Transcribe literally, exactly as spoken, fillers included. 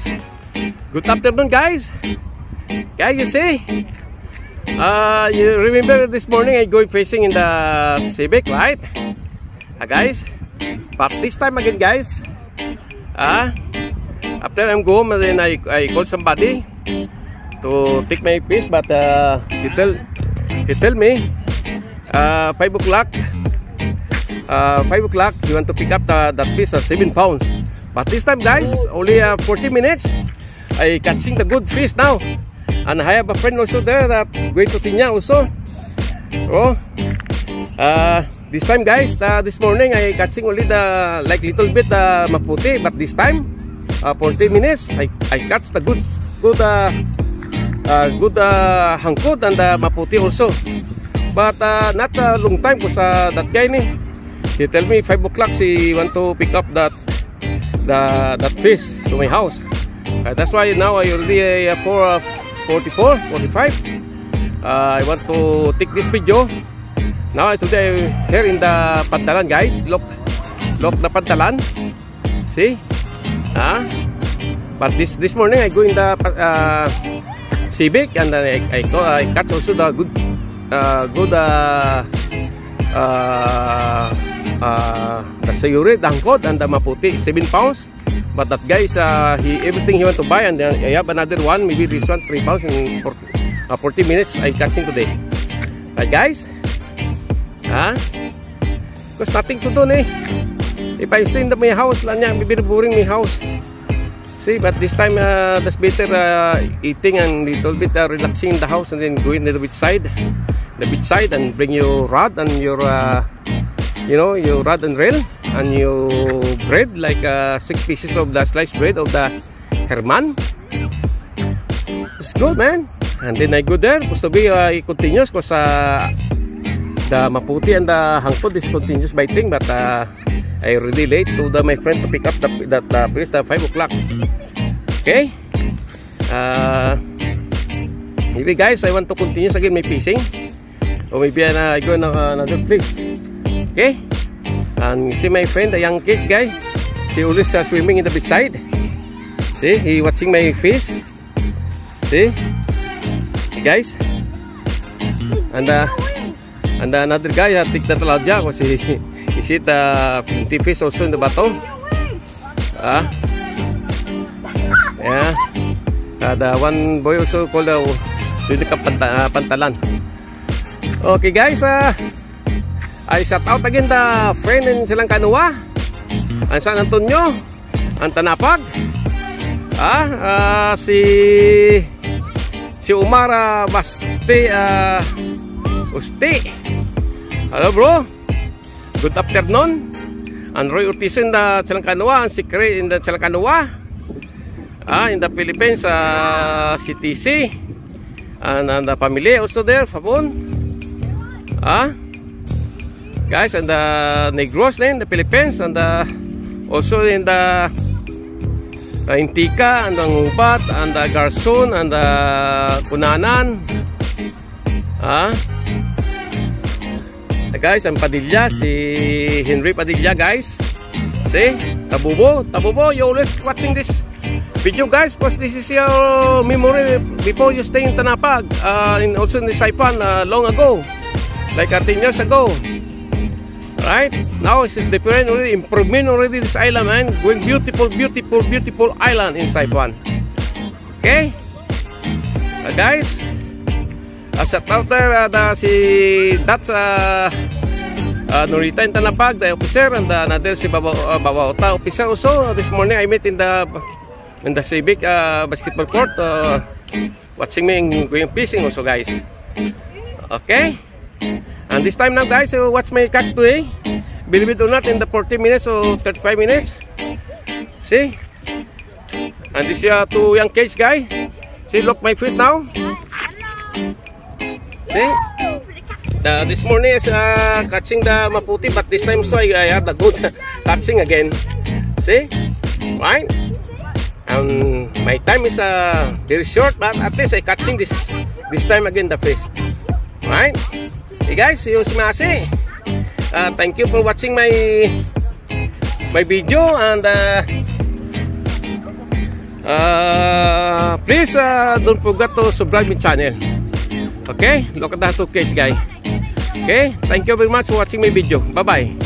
Good afternoon, guys. Guys, you see, uh, you remember this morning I going fishing in the Civic, right? Uh, guys, but this time again, guys, uh, after I'm home, and then I, I call somebody to take my fish, but uh, he tell he tell me uh, five o'clock. Uh, five o'clock, you want to pick up the, that fish at seven pounds. But this time, guys, only uh, forty minutes, I catching the good fish now. And I have a friend also there that going to Tinya also. Oh, uh, this time, guys, uh, this morning I catching only the like little bit uh, maputi, but this time, uh, forty minutes, I I catch the good good uh, uh, good uh, hangkot and the maputi also. But uh, not a long time because uh, that guy ni. He tell me five o'clock he want to pick up that the that fish to my house. Uh, that's why now I already uh, for uh, forty-four, forty-five. Uh, I want to take this video. Now today here in the Pantalan, guys. Look, look the Pantalan. See, ah. Uh, but this this morning I go in the uh, Civic and uh, I I, go, I catch also the good uh, good. Uh, uh, Uh, the sayuri, the hangkot, and the maputi, seven pounds. But that guy is uh, he everything he want to buy, and then I have another one, maybe this one three pounds in forty, uh, forty minutes. I catching today. Right, guys? Huh? There's nothing to do, eh? If I stay in the, my house, lang yan, maybe boring my house. See, but this time uh, that's better uh, eating and little bit uh, relaxing in the house, and then going to the beach side, the beach side, and bring your rod and your. Uh, You know, you rod and reel, and you bread like uh, six pieces of the sliced bread of the Herman. It's good, man. And then I go there, supposed to be uh, continuous because uh, the maputi and the hangkot is continuous biting, but uh, I already late to the, my friend to pick up the, that uh, fish at five o'clock. Okay. Uh, maybe guys, I want to continue again my fishing, or maybe uh, I go on uh, another place. Okay, and see my friend, the young kids guy, he always uh, swimming in the beach side. See, he watching my fish. See, guys, and uh, and another guy uh, take the taladya because he he see the plenty fish also in the bato. Ah, uh, yeah, uh, the one boy also called the uh, Pantalan. Okay, guys, uh. I shout out again the friend in Silang Kanua, ang San Antonio, ang Tanapag, ah, uh, si si Umar uh, Basti uh, Usti. Hello bro, good afternoon. And Roy Ortiz in the Silang Kanua, and si Kray in the Silang Kanua, ah, in the Philippines, uh, si T C, and, and the family also there, Fabon, ah. Guys, and the Negros in the Philippines, and the, also in the uh, Intika, and the Ngubat, and the Garson, and the Kunanan. Ah, uh, guys, and Padilla, si Henry Padilla, guys. See, Tabubo, Tabubo, you always watching this video, guys, because this is your memory before you stay in Tanapag, uh, and also in the Saipan uh, long ago, like uh, ten years ago. Right now, it's different already, improvement already this island, man. Going beautiful, beautiful, beautiful island in Saipan. Okay, uh, guys. Uh, shout out there, uh, the, si that's uh, uh, Norita in Tanapag, the officer, and uh, another si Baba, uh, Babaota officer also. Uh, this morning I met in the in the Civic uh, basketball court, uh, watching me going fishing also, guys. Okay. And this time now, guys, so watch my catch today. Believe it or not, in the forty minutes or thirty-five minutes. See? And this is uh, two young kids, guy. See, look my fish now. See? Uh, this morning is uh, catching the maputi, but this time so I, I have the good catching again. See? Right? And my time is uh, very short, but at least I catching this this time again the fish. Right? Hey guys, see you smasi. Uh, thank you for watching my my video, and uh, Uh, please uh, don't forget to subscribe my channel. Okay, look at that two case guy. Okay, thank you very much for watching my video. Bye bye.